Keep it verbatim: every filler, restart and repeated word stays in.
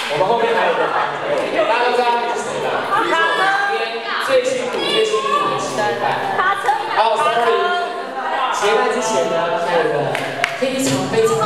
我们后面还有一个班队，大家都知道他是谁吧？比如说我们今天最辛苦、最辛苦的企业班。好 ，sorry。企业班之前呢，还有一个非常非常。